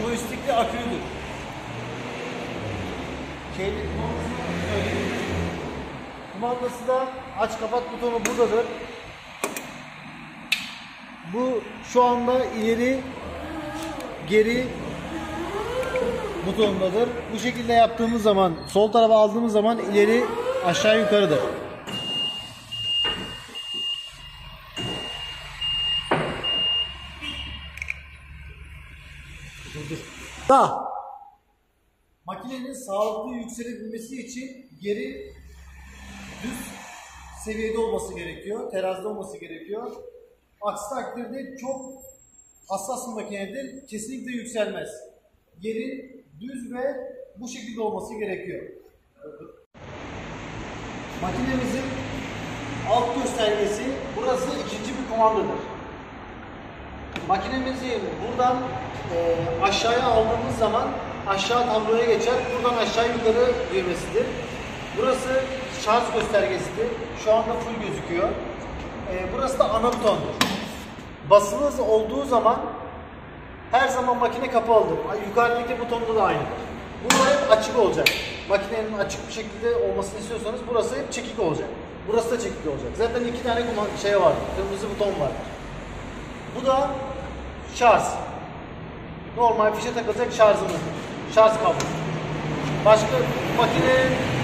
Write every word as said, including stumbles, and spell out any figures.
joystickli akülüdür. Kendi kumandasını söyleyeyim. Kumandası da aç kapat butonu buradadır. Bu şu anda ileri geri butonundadır. Bu şekilde yaptığımız zaman, sol tarafa aldığımız zaman ileri aşağı yukarıdır. Da makinenin sağlıklı yükselebilmesi için geri düz seviyede olması gerekiyor. Terazide olması gerekiyor. Aksi takdirde çok hassas bir makinedir. Kesinlikle yükselmez. Geri düz ve bu şekilde olması gerekiyor. Makinemizin alt göstergesi, burası ikinci bir kumandadır. Makinemizi buradan e, aşağıya aldığımız zaman aşağı tabloya geçer. Buradan aşağı yukarı düğmesidir. Burası şarj göstergesidir. Şu anda full gözüküyor. E, burası da ana butondur. Basılı olduğu zaman her zaman makine kapalıdır. Yukarıdaki butonda da aynıdır. Bu hep açık olacak. Makinenin açık bir şekilde olmasını istiyorsanız burası hep çekik olacak. Burası da çekik olacak. Zaten iki tane şey var. Kırmızı buton var. Bu da şarj. Normal fişe takılacak şarjımız. Şarj kablosu. Başka makinenin